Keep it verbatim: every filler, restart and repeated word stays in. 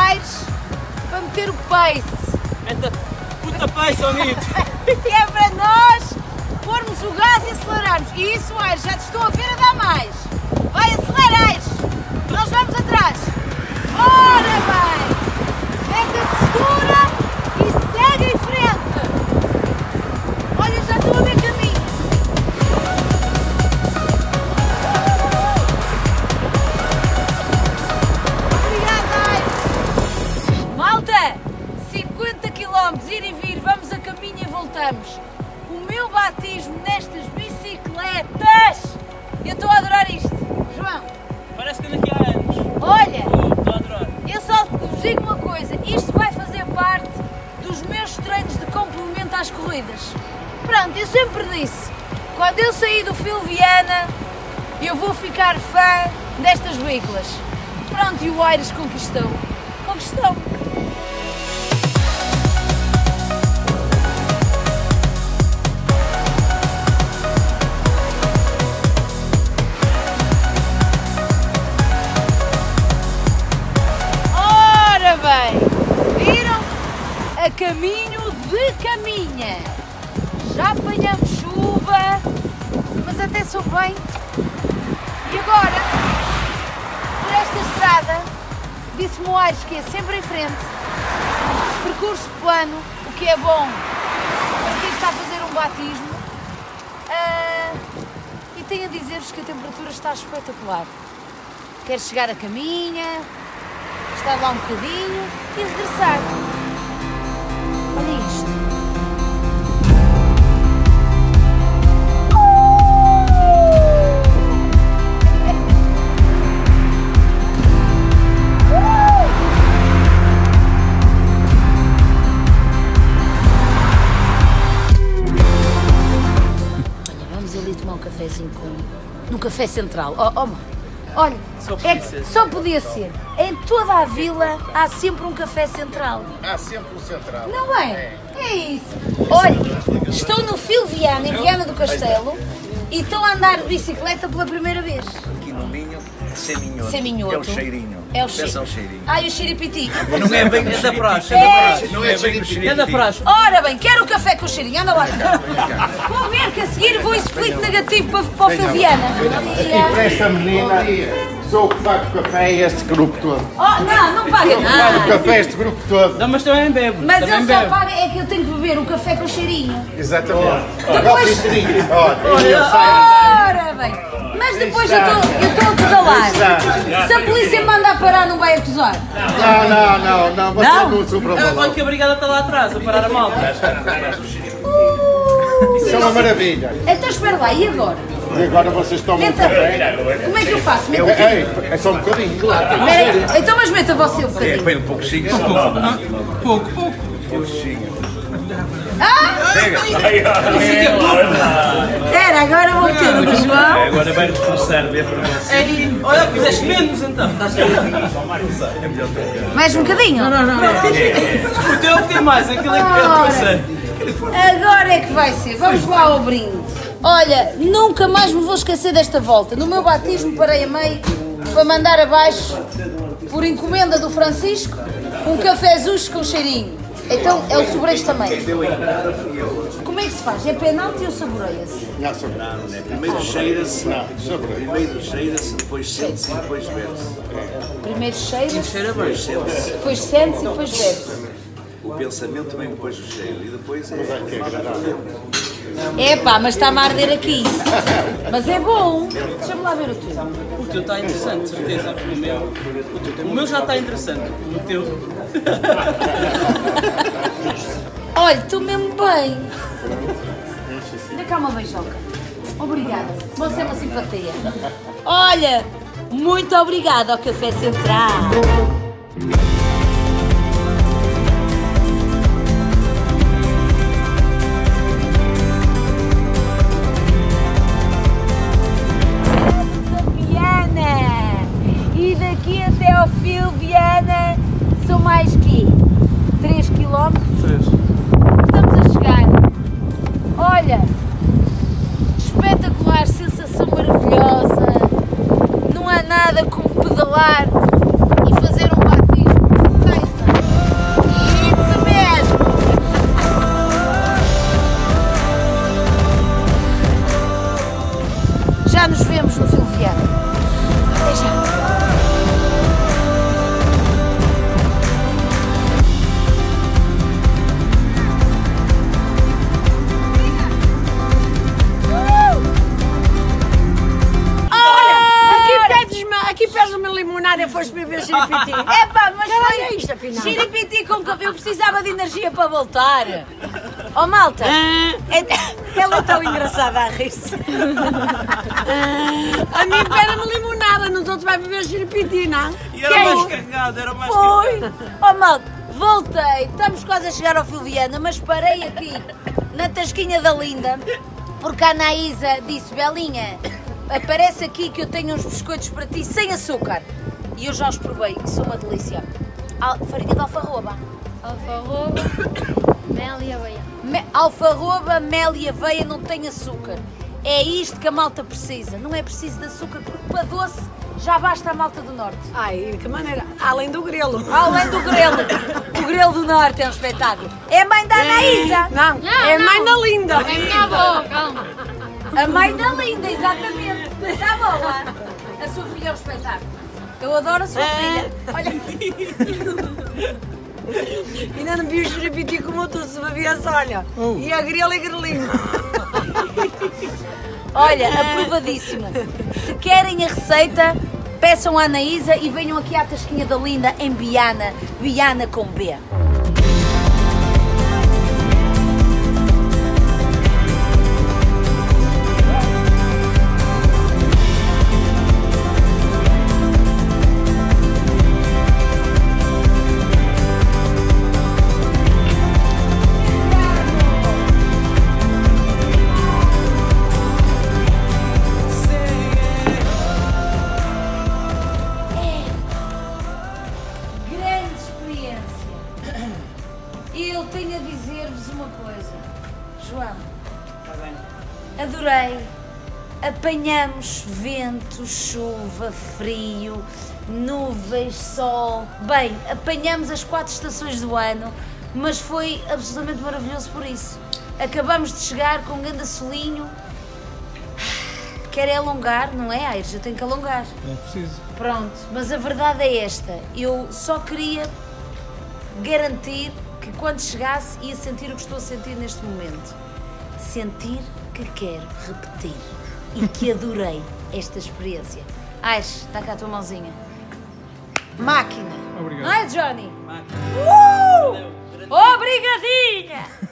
Aires para meter o pace. Meta puta pace, ó Nito. Que é para nós pormos o gás e acelerarmos. E isso, Aires, já te estou a ver a dar mais. Vai, acelera, Aires. Nós vamos atrás. Ora bem. Mete a textura e segue em frente. Olha, já estou a ver caminho. Obrigada, Aires. Malta, cinquenta quilómetros, ir e vir, vamos a caminho e voltamos. O meu batismo nestas bicicletas. Eu estou a adorar isto. João. Parece que daqui há anos. Olha, Estou a adorar. eu só vos digo uma coisa. Isto vai fazer parte dos meus treinos de complemento às corridas. Pronto, eu sempre disse, quando eu sair do Phil Viana, eu vou ficar fã destas veículas. Pronto, e o Aires conquistou. Conquistou. Ora bem, viram? A caminho de caminha. Já apanhamos chuva, mas até sou bem. E agora, por esta estrada, disse-me o Aires que é sempre em frente, percurso plano, o que é bom para quem está a fazer um batismo. Ah, e tenho a dizer-vos que a temperatura está espetacular. Quero chegar a caminha, estar lá um bocadinho e regressar. Olha isto. Cafézinho com... no Café Central. Oh, oh, olha, Só é podia que ser. só podia ser. Em toda a vila há sempre um Café Central. Há sempre o central. Não é? É isso. Olha, estou no Phil Viana, em Viana do Castelo, e estou a andar de bicicleta pela primeira vez. Aqui no Minho, Seminhoto, Seminhoto. que é o cheirinho. É o Pensa cheiro. ao cheirinho. Ai, o xiripiti. Não é bem É da praxe, É. é da praxe. Não é bem o cheirinho. É da praxe. Ora bem, quero o café com cheirinho. Anda lá. Vou ver que a seguir vou em split negativo para, para o Phil Viana. Aqui para esta menina, sou o que paga o café e este grupo todo. Oh, não, não paga Pago o nada. café este grupo todo. Não, mas também bebo. Mas também ele só bebo. paga, é que eu tenho que beber o café com cheirinho. Exatamente. Depois- Olha, eu sei. Ora bem, mas depois eu estou eu estou a pedalar. Se a polícia me manda a parar, não vai acusar. Não, não, não, não, você Não? não sofra Ah, mal. olha que a brigada está lá atrás, a parar a malta. Isso é uma maravilha. Então espera lá, e agora? E agora vocês tomam um Meta, café. como é que eu faço? Meta, Ei, é só um bocadinho, claro. espera aí. Então mas meta você um É bocadinho. bem um pouquinho. Pouco, pouco. Pouquinho. Ah! Espera, agora vou meter no João. Agora vai reforçar, vê para você. É, olha, fizeste menos então. Mais um bocadinho? O teu tem mais, aquilo é que eu Ora. sei. Agora é que vai ser. Vamos lá ao brinde. Olha, nunca mais me vou esquecer desta volta. No meu batismo parei a meio para mandar abaixo, por encomenda do Francisco, um café zuxo com cheirinho. Então é o sobrejo também. Como é que se faz? É penalti ou saboreia-se? Não, sobre. Não, não é? Primeiro cheira-se, Não, sobre. primeiro cheira-se, depois sente-se e depois bebe-se. Primeiro cheira-se, Cheira bem. Depois sente-se. depois sente-se e depois bebe-se. O pensamento vem depois do cheiro e depois é. Mas é que é agradável. Epá, mas está-me a arder aqui. Mas é bom. Deixa-me lá ver o teu. O teu está interessante, certeza. O meu, o teu, o meu já está interessante. O teu. Olha, estou mesmo bem. Dá cá uma beijoca. Obrigada. Você é uma simpatia. Olha, muito obrigada ao Café Central. E daqui até ao Phil Viana são mais que três quilómetros. Estamos a chegar. Olha, espetacular, sensação maravilhosa. Não há nada como pedalar e fazer um batismo. Vai, vais beber xiripiti? É pá, mas Caralho, é foi isto, afinal. xiripiti com café. Eu precisava de energia para voltar. Oh, malta. É- Ela é tão engraçada a rir-se. A mim pera-me limonada, nos outros vai beber xiripiti, não? E era Quem? mais cagado, era mais Foi. cagado. Oh, malta, voltei. Estamos quase a chegar ao Fio Viana, mas parei aqui na Tasquinha da Linda, porque a Anaísa disse, Belinha, aparece aqui que eu tenho uns biscoitos para ti sem açúcar. E eu já os provei, e são uma delícia. Al- farinha de alfarroba. Alfarroba, mel e aveia. Me- alfarroba, mel e aveia não tem açúcar. É isto que a malta precisa. Não é preciso de açúcar, porque para doce já basta a malta do Norte. Ai, de que maneira? Além do grelo. Além do grelo. O grelo do Norte é um espetáculo. É a mãe da Anaísa. Não, Não, é não. mãe da linda. É minha avó, calma. A mãe da Linda, exatamente. Está boa. A sua filha é um espetáculo. Eu adoro a sua filha. Olha, Ainda não vi o xiripiti como tu, se me viesse, olha. E a grelo e grelinho. olha, aprovadíssimo. Se querem a receita, peçam à Anaísa e venham aqui à Tasquinha da Linda em Biana. Biana com B. Grande experiência. E eu tenho a dizer-vos uma coisa. João, adorei. Apanhamos vento, chuva, frio, nuvens, sol. Bem, apanhamos as quatro estações do ano, mas foi absolutamente maravilhoso por isso. Acabamos de chegar com um grande solinho. Quer é alongar, não é, Aires? Eu tenho que alongar. É preciso. Pronto, mas a verdade é esta. Eu só queria garantir que quando chegasse ia sentir o que estou a sentir neste momento. Sentir que quero repetir e que adorei esta experiência. Aires, está cá a tua mãozinha. Máquina. Obrigado. Não é, Johnny? Máquina. Uh! Obrigadinha!